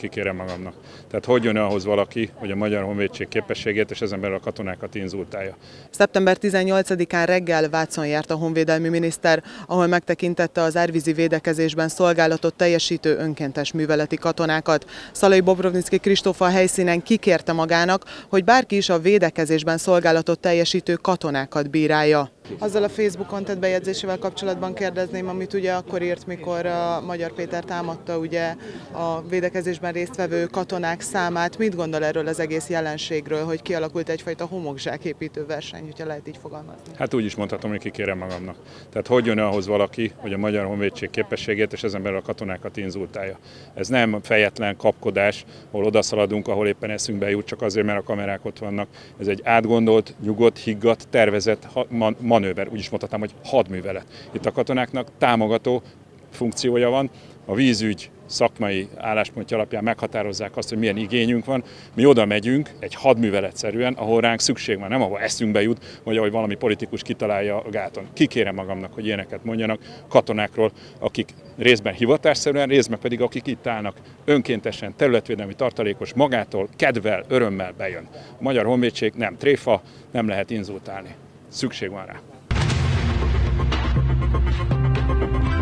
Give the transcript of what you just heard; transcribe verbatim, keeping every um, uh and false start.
kikérem magamnak. Tehát hogy jön ahhoz valaki, hogy a Magyar Honvédség képességét és ezen belül a katonákat inzultálja. szeptember tizennyolcadikán reggel Vácon járt a honvédelmi miniszter, ahol megtekintette az árvízi védekezésben szolgálatot teljesítő önkéntes műveleti katonákat. Szalai Bobrovnicki Kristóf a helyszínen kikérte magának, hogy bárki is a védekezésben szolgálatot teljesítő katonákat bírálja. Azzal a Facebookon tett bejegyzésével kapcsolatban kérdezném, amit ugye akkor írt, mikor a Magyar Péter támadta ugye a védekezésben résztvevő katonák számát. Mit gondol erről az egész jelenségről, hogy kialakult egyfajta homokzsáképítő verseny, hogyha lehet így fogalmazni? Hát úgy is mondhatom, hogy kikérem magamnak. Tehát hogy jön ahhoz valaki, hogy a Magyar Honvédség képességét és ezen belül a katonákat inzultálja. Ez nem fejetlen kapkodás, ahol odaszaladunk, ahol éppen eszünkbe jut, csak azért, mert a kamerák ott vannak. Ez egy átgondolt, nyugodt, higgadt, tervezett manőver, úgy is mondhatnám, hogy hadművelet. Itt a katonáknak támogató funkciója van, a vízügy szakmai álláspontja alapján meghatározzák azt, hogy milyen igényünk van. Mi oda megyünk egy hadműveletszerűen, ahol ránk szükség van, nem ahol eszünkbe jut, vagy ahogy valami politikus kitalálja a gáton. Kikérem magamnak, hogy ilyeneket mondjanak katonákról, akik részben hivatásszerűen, részben pedig akik itt állnak önkéntesen, területvédelmi tartalékos, magától, kedvel, örömmel bejön. A Magyar Honvédség nem tréfa, nem lehet inzultálni. Szükség van rá.